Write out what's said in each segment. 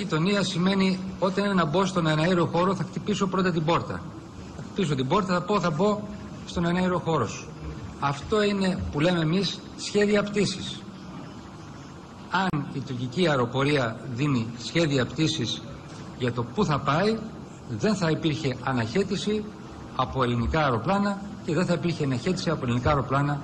γειτονία σημαίνει όταν είναι να μπω στον εναέριο χώρο θα χτυπήσω πρώτα την πόρτα. Θα χτυπήσω την πόρτα, θα μπω στον εναέριο χώρο σου. Αυτό είναι που λέμε εμείς σχέδια πτήσης. Αν η τουρκική αεροπορία δίνει σχέδια πτήσης για το πού θα πάει, δεν θα υπήρχε αναχέτηση από ελληνικά αεροπλάνα και δεν θα υπήρχε αναχέτηση από ελληνικά αεροπλάνα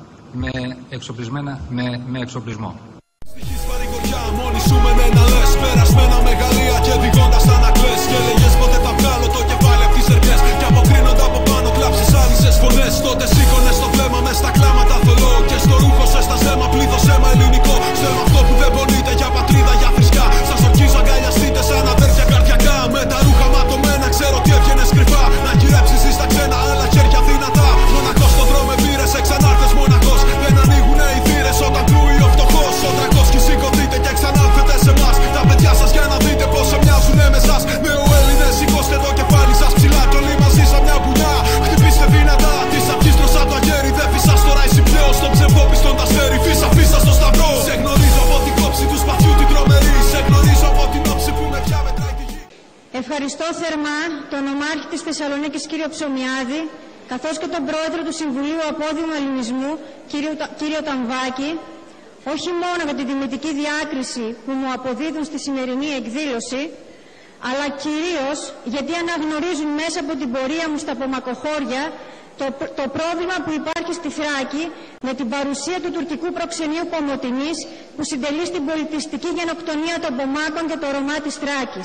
με εξοπλισμό. Μόνοι σου με ένα λες, περασμένα μεγαλεία και διγώντας ανακλές. Και λέγες πότε θα βγάλω το κεφάλι απ' τις ερκές. Κι αποκρίνονται από πάνω κλάψεις άνισες φωνές. Τότε σήκωνες το βλέμμα μες στα κλάματα θολό. Και στο ρούχο σε στα στέμα πλήθος αίμα ελληνικό. Στέλνω αυτό που δεν πονείτε για πατρίδα, για θρησκά. Σας ορκίζω αγκαλιαστείτε σαν αδέρφια καρδιακά. Με τα ρούχα ματωμένα ξέρω τι έβγαινες κρυφά. Να γυρέψεις στα ξένα άλλα χέρια δυνατά. Μοναχός στο δρόμο πήρες εξανάρθες μοναχός. Δεν ανοίγουνε οι θύρες όταν κλούει ο φτωχός. Ο τρακός κι σηκωθείτε και ξανάρθετε σε εμάς. Τα παιδιά σας για να δείτε πόσο μοιάζουνε με εσάς. Νεοέλληνες σηκώστε το κεφάλι σας ψηλά. Κι όλοι μαζί σαν μια μπουνιά. Χτυπήστε δυνατά. Της αυγής μπροστά το αγέρι. Δεν φυσάς τώρα εσύ πλέον. Στον ψευδόπιστον τα αστέρι. Φύσα στο σταυρό. Σε γνωρίζω από την κόψη του σπαθιού την τρομερή. Σε γνωρίζω από την όψη που με πια μετράει τη γη. Ευχαριστώ θερμά τον Ομάρχη της Θεσσαλονίκης κύριο Ψωμιάδη, καθώς και τον Πρόεδρο του Συμβουλίου Απόδιου Ελληνισμού κύριο Ταμβάκη, όχι μόνο για τη τιμητική διάκριση που μου αποδίδουν στη σημερινή εκδήλωση, αλλά κυρίως γιατί αναγνωρίζουν μέσα από την πορεία μου στα Πομακοχώρια το πρόβλημα που υπάρχει στη Θράκη με την παρουσία του τουρκικού προξενείου Κομοτηνής που συντελεί στην πολιτιστική γενοκτονία των Πομάκων και το Ρωμά της Θράκης.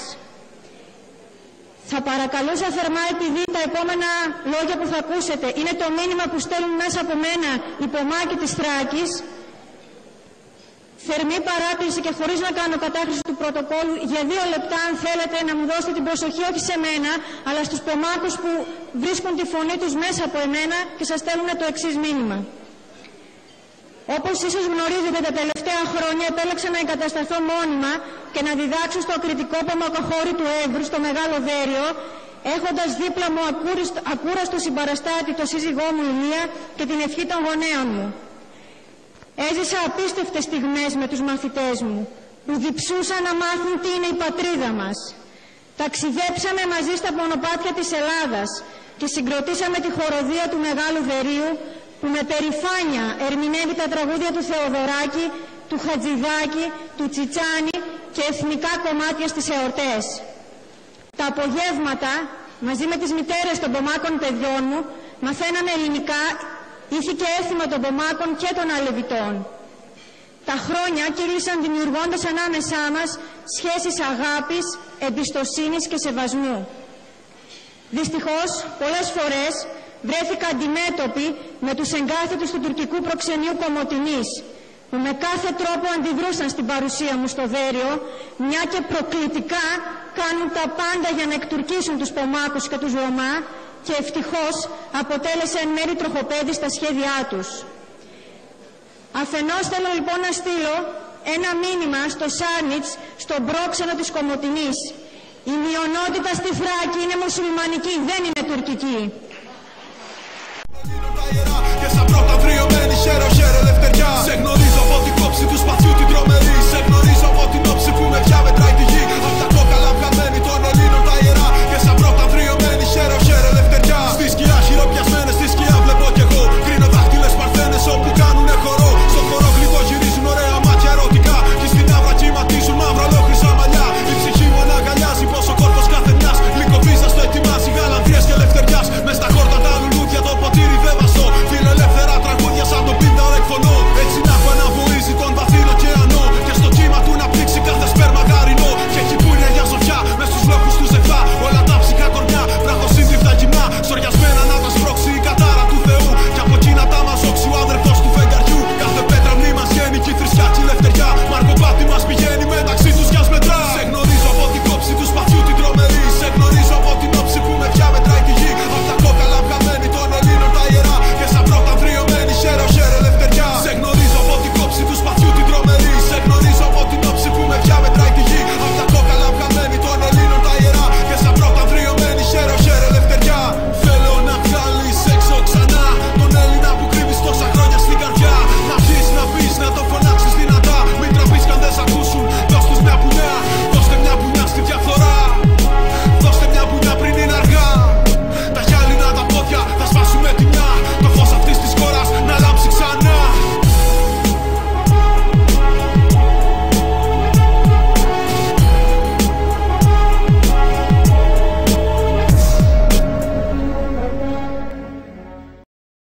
Θα παρακαλούσα θερμά, επειδή τα επόμενα λόγια που θα ακούσετε είναι το μήνυμα που στέλνουν μέσα από μένα οι Πομάκοι της Θράκης, θερμή παράκληση και χωρίς να κάνω κατάχρηση του πρωτοκόλλου, για 2 λεπτά αν θέλετε να μου δώσετε την προσοχή όχι σε μένα, αλλά στους Πομάκους που βρίσκουν τη φωνή τους μέσα από εμένα και σας στέλνουν το εξής μήνυμα. Όπως ίσως γνωρίζετε, τα τελευταία χρόνια επέλεξα να εγκατασταθώ μόνιμα και να διδάξω στο ακριτικό Πομακοχώρι του Εύρου, στο Μεγάλο Δέριο, έχοντας δίπλα μου ακούραστο συμπαραστάτη το σύζυγό μου Ηλία και την ευχή των γονέων μου. Έζησα απίστευτες στιγμές με τους μαθητές μου, που διψούσαν να μάθουν τι είναι η πατρίδα μας. Ταξιδέψαμε μαζί στα μονοπάτια της Ελλάδας και συγκροτήσαμε τη χοροδία του Μεγάλου Δερίου, που με περηφάνεια ερμηνεύει τα τραγούδια του Θεοδωράκη, του Χατζηδάκη, του Τσιτσάνη και εθνικά κομμάτια στις εορτές. Τα απογεύματα, μαζί με τις μητέρες των Πομάκων παιδιών μου, μαθαίναμε ελληνικά, ήθη και έθιμα των Πομάκων και των Αλεβιτών. Τα χρόνια κύλησαν δημιουργώντας ανάμεσά μας σχέσεις αγάπης, εμπιστοσύνης και σεβασμού. Δυστυχώς, πολλές φορές βρέθηκα αντιμέτωπη με τους εγκάθετους του τουρκικού προξενείου Κομοτηνής, που με κάθε τρόπο αντιδρούσαν στην παρουσία μου στο Δέριο, μια και προκλητικά κάνουν τα πάντα για να εκτουρκίσουν τους Πομάκους και τους Ρωμά, και ευτυχώς αποτέλεσε εν μέρει τροχοπέδι στα σχέδιά τους. Αφενός θέλω λοιπόν να στείλω ένα μήνυμα στο Σάρνιτς, στον πρόξενο της Κομοτηνής. Η μειονότητα στη Θράκη είναι μουσουλμανική, δεν είναι τουρκική. Και σαν πρώτα βριωμένη χέρο ελευθεριά. Σε γνωρίζω